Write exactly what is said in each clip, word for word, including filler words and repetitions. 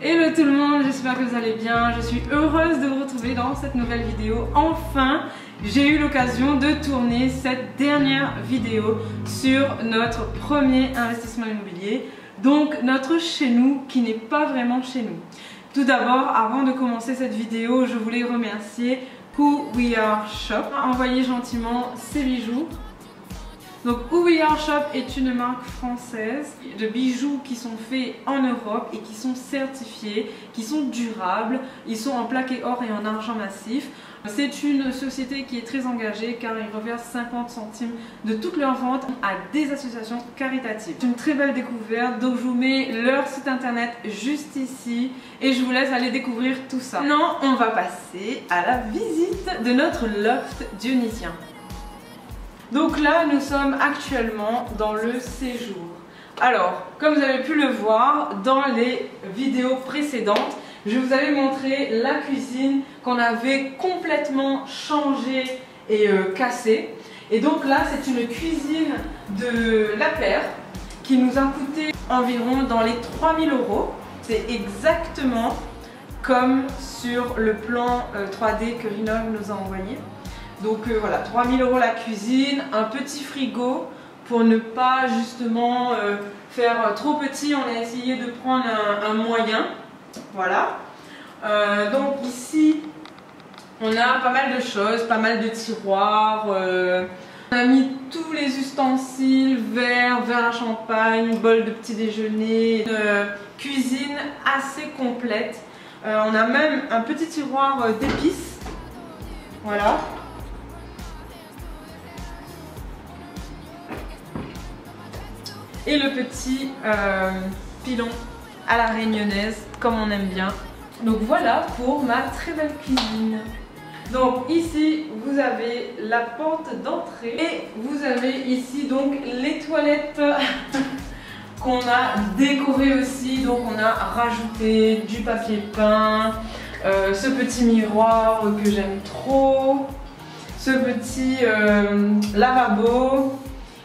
Hello tout le monde, j'espère que vous allez bien. Je suis heureuse de vous retrouver dans cette nouvelle vidéo. Enfin, j'ai eu l'occasion de tourner cette dernière vidéo sur notre premier investissement immobilier, donc notre chez nous qui n'est pas vraiment chez nous. Tout d'abord, avant de commencer cette vidéo, je voulais remercier Who We Are Shop a envoyé gentiment ses bijoux. Donc Who We Are Shop est une marque française de bijoux qui sont faits en Europe et qui sont certifiés, qui sont durables. Ils sont en plaqué or et en argent massif. C'est une société qui est très engagée car ils reversent cinquante centimes de toutes leurs ventes à des associations caritatives. C'est une très belle découverte, donc je vous mets leur site internet juste ici et je vous laisse aller découvrir tout ça. Maintenant, on va passer à la visite de notre loft dionysien. Donc là, nous sommes actuellement dans le séjour. Alors, comme vous avez pu le voir dans les vidéos précédentes, je vous avais montré la cuisine qu'on avait complètement changée et euh, cassée. Et donc là, c'est une cuisine de La Paire qui nous a coûté environ dans les trois mille euros. C'est exactement comme sur le plan euh, trois D que Rinov nous a envoyé. Donc euh, voilà, trois mille euros la cuisine, un petit frigo pour ne pas justement euh, faire trop petit. On a essayé de prendre un, un moyen. Voilà. Euh, donc ici, on a pas mal de choses, pas mal de tiroirs. Euh, on a mis tous les ustensiles, verres, verres à champagne, bol de petit déjeuner, une euh, cuisine assez complète. Euh, on a même un petit tiroir euh, d'épices. Voilà. Et le petit euh, pilon à la réunionnaise, comme on aime bien. Donc voilà pour ma très belle cuisine. Donc ici, vous avez la porte d'entrée et vous avez ici donc les toilettes qu'on a décorées aussi. Donc on a rajouté du papier peint, euh, ce petit miroir que j'aime trop, ce petit euh, lavabo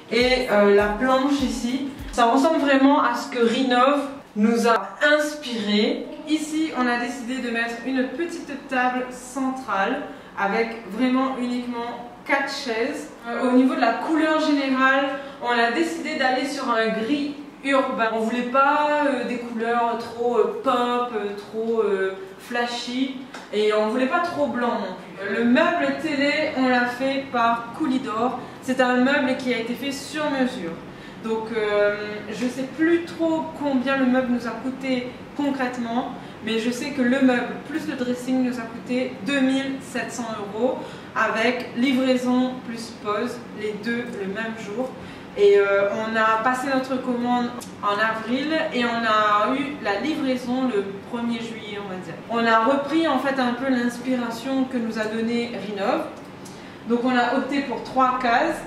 et euh, la planche ici. Ça ressemble vraiment à ce que Rinov nous a inspiré. Ici, on a décidé de mettre une petite table centrale avec vraiment uniquement quatre chaises. Euh, au niveau de la couleur générale, on a décidé d'aller sur un gris urbain. On voulait pas euh, des couleurs trop euh, pop, euh, trop euh, flashy et on voulait pas trop blanc non plus. Le meuble télé, on l'a fait par Coolidor. C'est un meuble qui a été fait sur mesure. Donc euh, je ne sais plus trop combien le meuble nous a coûté concrètement, mais je sais que le meuble plus le dressing nous a coûté deux mille sept cents euros avec livraison plus pose, les deux le même jour. Et euh, on a passé notre commande en avril et on a eu la livraison le premier juillet, on va dire. On a repris en fait un peu l'inspiration que nous a donné Rinov. Donc on a opté pour trois cases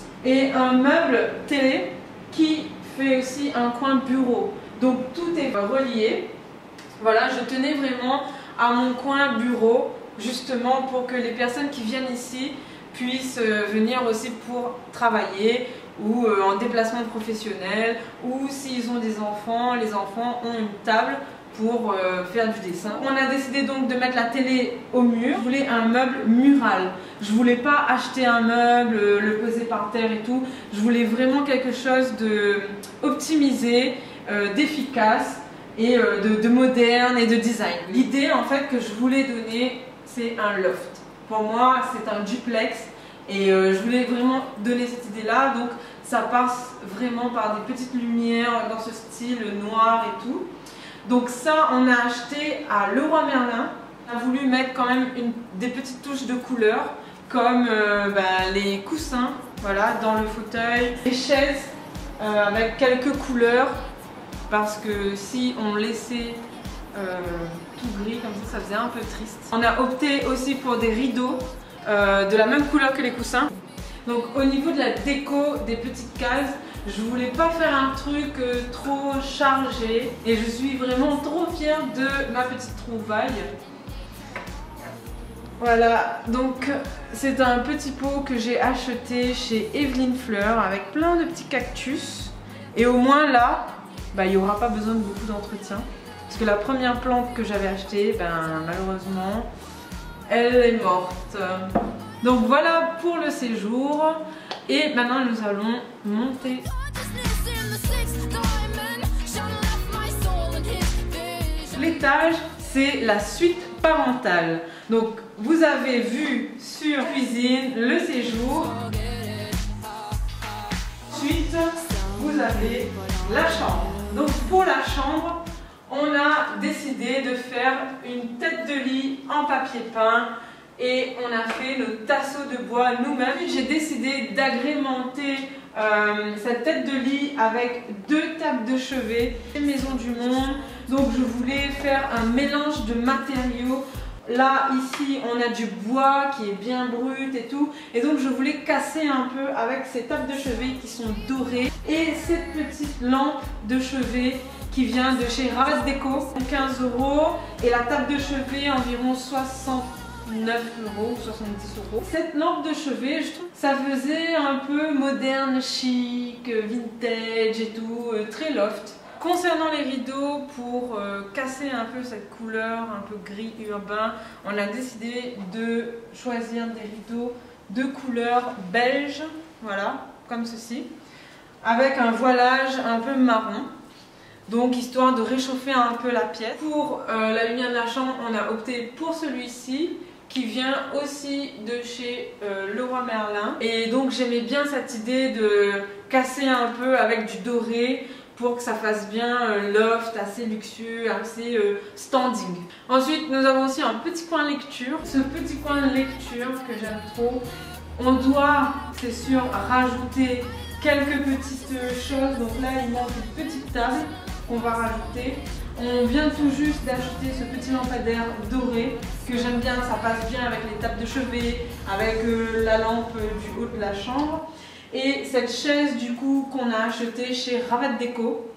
et un meuble télé qui fait aussi un coin bureau. Donc tout est relié. Voilà, je tenais vraiment à mon coin bureau justement pour que les personnes qui viennent ici puissent venir aussi pour travailler ou en déplacement professionnel, ou s'ils ont des enfants, les enfants ont une table pour euh, faire du dessin. On a décidé donc de mettre la télé au mur. Je voulais un meuble mural. Je voulais pas acheter un meuble, le poser par terre et tout. Je voulais vraiment quelque chose de optimisé, euh, d'efficace et euh, de, de moderne et de design. L'idée en fait que je voulais donner, c'est un loft. Pour moi, c'est un duplex et euh, je voulais vraiment donner cette idée-là. Donc ça passe vraiment par des petites lumières dans ce style noir et tout. Donc ça, on a acheté à Leroy Merlin. On a voulu mettre quand même une, des petites touches de couleur, comme euh, bah, les coussins, voilà, dans le fauteuil, les chaises euh, avec quelques couleurs, parce que si on laissait euh, tout gris comme ça, ça faisait un peu triste. On a opté aussi pour des rideaux euh, de la même couleur que les coussins. Donc au niveau de la déco des petites cases, je voulais pas faire un truc euh, trop chargé et je suis vraiment trop fière de ma petite trouvaille. Voilà, donc c'est un petit pot que j'ai acheté chez Evelyne Fleur avec plein de petits cactus et au moins là, bah, il n'y aura pas besoin de beaucoup d'entretien. Parce que la première plante que j'avais achetée, ben, malheureusement, elle est morte. Donc voilà pour le séjour. Et maintenant nous allons monter. L'étage, c'est la suite parentale. Donc vous avez vu sur cuisine le séjour. Ensuite, vous avez la chambre. Donc pour la chambre, on a décidé de faire une tête de lit en papier peint et on a fait nos tasseaux de bois nous-mêmes. J'ai décidé d'agrémenter euh, cette tête de lit avec deux tables de chevet, Maison du Monde. Donc je voulais faire un mélange de matériaux. Là, ici, on a du bois qui est bien brut et tout. Et donc, je voulais casser un peu avec ces tables de chevet qui sont dorées. Et cette petite lampe de chevet qui vient de chez Ravas Déco, quinze euros. Et la table de chevet, environ soixante-neuf euros, soixante-dix euros. Cette lampe de chevet, je trouve que ça faisait un peu moderne, chic, vintage et tout, très loft. Concernant les rideaux, pour euh, casser un peu cette couleur un peu gris urbain, on a décidé de choisir des rideaux de couleur beige, voilà, comme ceci, avec un voilage un peu marron, donc histoire de réchauffer un peu la pièce. Pour euh, la lumière de la chambre, on a opté pour celui-ci, qui vient aussi de chez euh, Leroy Merlin. Et donc j'aimais bien cette idée de casser un peu avec du doré, pour que ça fasse bien euh, loft, assez luxueux, assez euh, standing. Ensuite, nous avons aussi un petit coin lecture. Ce petit coin de lecture que j'aime trop, on doit, c'est sûr, rajouter quelques petites choses. Donc là, il manque une petite table qu'on va rajouter. On vient tout juste d'ajouter ce petit lampadaire doré que j'aime bien, ça passe bien avec les tables de chevet, avec euh, la lampe du haut de la chambre. Et cette chaise du coup qu'on a achetée chez Ravas Déco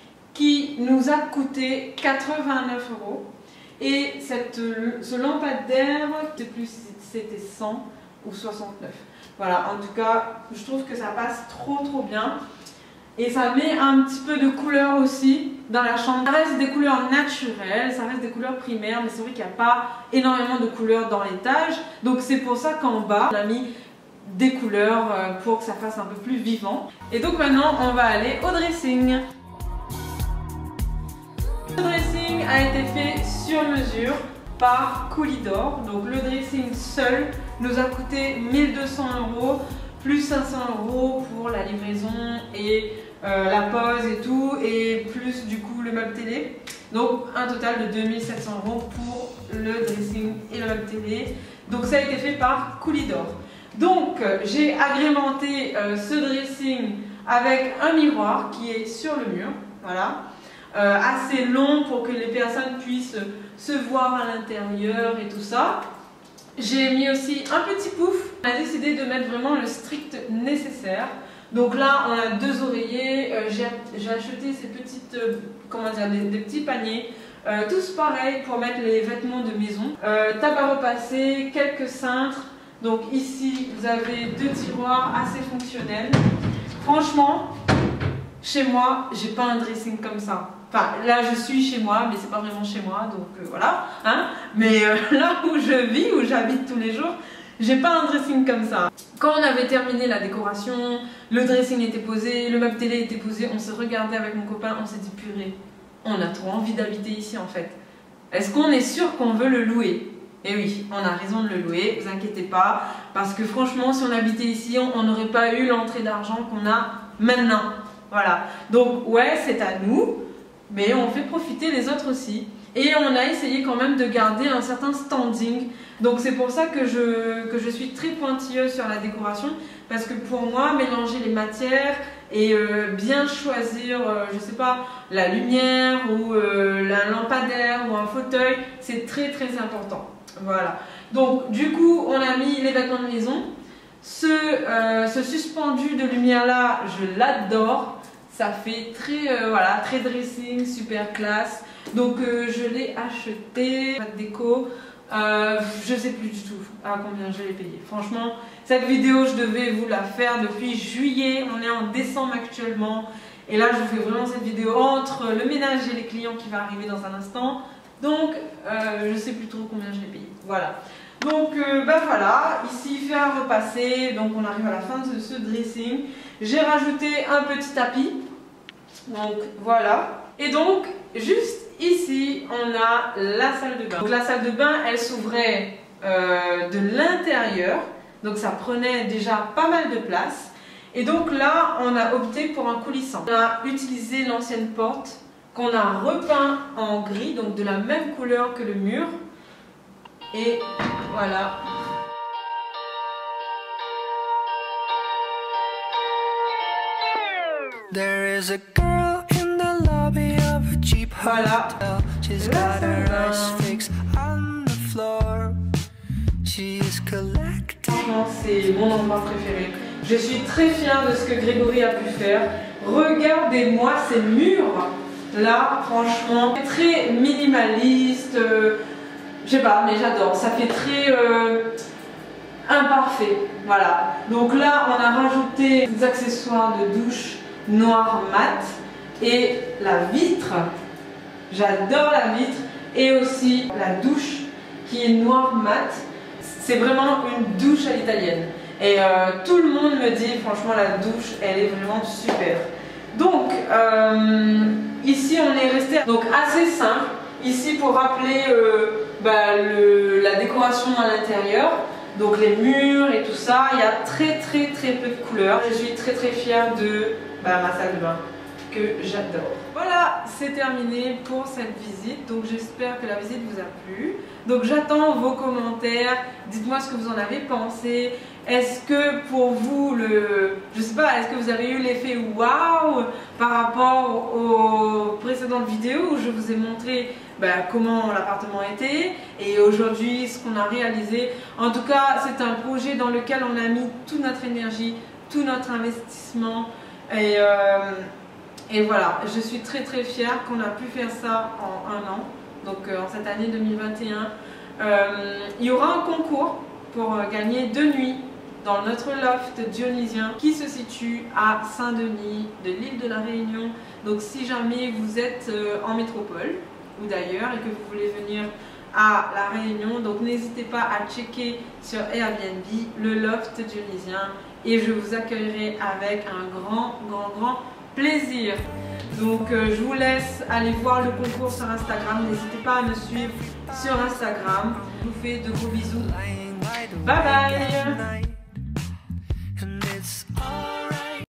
qui nous a coûté quatre-vingt-neuf euros. Et cette, ce lampadaire, je ne sais plus si c'était cent ou soixante-neuf. Voilà, en tout cas, je trouve que ça passe trop trop bien. Et ça met un petit peu de couleur aussi dans la chambre. Ça reste des couleurs naturelles, ça reste des couleurs primaires, mais c'est vrai qu'il n'y a pas énormément de couleurs dans l'étage. Donc c'est pour ça qu'en bas, on a mis des couleurs pour que ça fasse un peu plus vivant. Et donc maintenant on va aller au dressing. Le dressing a été fait sur mesure par Coolidor. Donc le dressing seul nous a coûté mille deux cents euros plus cinq cents euros pour la livraison et euh, la pose et tout, et plus du coup le meuble télé. Donc un total de deux mille sept cents euros pour le dressing et le meuble télé. Donc ça a été fait par Coolidor. Donc j'ai agrémenté euh, ce dressing avec un miroir qui est sur le mur, voilà, euh, assez long pour que les personnes puissent se voir à l'intérieur et tout ça. J'ai mis aussi un petit pouf. On a décidé de mettre vraiment le strict nécessaire. Donc là on a deux oreillers, euh, j'ai acheté ces petites, euh, comment dire, des, des petits paniers. Euh, tous pareils pour mettre les vêtements de maison. Euh, table à repasser, quelques cintres. Donc ici, vous avez deux tiroirs assez fonctionnels. Franchement, chez moi, j'ai pas un dressing comme ça. Enfin, là, je suis chez moi, mais c'est pas vraiment chez moi, donc euh, voilà. Hein, mais euh, là où je vis, où j'habite tous les jours, j'ai pas un dressing comme ça. Quand on avait terminé la décoration, le dressing était posé, le meuble télé était posé, on s'est regardé avec mon copain, on s'est dit purée, on a trop envie d'habiter ici en fait. Est-ce qu'on est sûr qu'on veut le louer ? Et oui, on a raison de le louer, vous inquiétez pas, parce que franchement, si on habitait ici, on n'aurait pas eu l'entrée d'argent qu'on a maintenant. Voilà, donc ouais, c'est à nous, mais on fait profiter les autres aussi. Et on a essayé quand même de garder un certain standing. Donc c'est pour ça que je, que je suis très pointilleuse sur la décoration, parce que pour moi, mélanger les matières et euh, bien choisir, euh, je sais pas, la lumière ou euh, la lampadaire ou un fauteuil, c'est très très important. Voilà, donc du coup on a mis les vêtements de maison. Ce, euh, ce suspendu de lumière là, je l'adore. Ça fait très, euh, voilà, très dressing, super classe. Donc euh, je l'ai acheté, pas de déco. Euh, je sais plus du tout à combien je l'ai payé. Franchement, cette vidéo je devais vous la faire depuis juillet. On est en décembre actuellement. Et là, je vous fais vraiment cette vidéo entre le ménage et les clients qui va arriver dans un instant. Donc, euh, je sais plus trop combien je l'ai payé. Voilà. Donc, euh, ben voilà. Ici, fait à repasser. Donc, on arrive à la fin de ce dressing. J'ai rajouté un petit tapis. Donc, voilà. Et donc, juste ici, on a la salle de bain. Donc, la salle de bain, elle s'ouvrait euh, de l'intérieur. Donc, ça prenait déjà pas mal de place. Et donc là, on a opté pour un coulissant. On a utilisé l'ancienne porte qu'on a repeint en gris, donc de la même couleur que le mur. Et voilà. There is a girl in the lobby of a cheap hotel. She's got her eyes fixed on the floor. She's collecting. C'est mon endroit préféré. Je suis très fière de ce que Grégory a pu faire. Regardez-moi ces murs. Là, franchement, très minimaliste. Euh, je sais pas, mais j'adore. Ça fait très euh, imparfait. Voilà. Donc là, on a rajouté des accessoires de douche noir mat et la vitre. J'adore la vitre. Et aussi la douche qui est noir mat. C'est vraiment une douche à l'italienne. Et euh, tout le monde me dit, franchement, la douche, elle est vraiment super. Donc, euh, ici, on est resté donc assez simple. Ici, pour rappeler euh, bah, le, la décoration à l'intérieur. Donc, les murs et tout ça. Il y a très, très, très peu de couleurs. Je suis très, très fière de bah, ma salle de bain, que j'adore. Voilà, c'est terminé pour cette visite. Donc j'espère que la visite vous a plu. Donc j'attends vos commentaires. Dites-moi ce que vous en avez pensé. Est-ce que pour vous, le, je sais pas, est-ce que vous avez eu l'effet waouh par rapport aux précédentes vidéos où je vous ai montré ben, comment l'appartement était et aujourd'hui ce qu'on a réalisé. En tout cas, c'est un projet dans lequel on a mis toute notre énergie, tout notre investissement. Et, euh, et voilà, je suis très très fière qu'on a pu faire ça en un an, donc euh, en cette année deux mille vingt et un. Euh, il y aura un concours pour euh, gagner deux nuits dans notre loft dionysien qui se situe à Saint-Denis de l'île de la Réunion. Donc si jamais vous êtes euh, en métropole ou d'ailleurs et que vous voulez venir à la Réunion, donc n'hésitez pas à checker sur Airbnb le loft dionysien et je vous accueillerai avec un grand grand grand plaisir. Donc euh, je vous laisse aller voir le concours sur Instagram, n'hésitez pas à me suivre sur Instagram. Je vous fais de gros bisous, bye bye.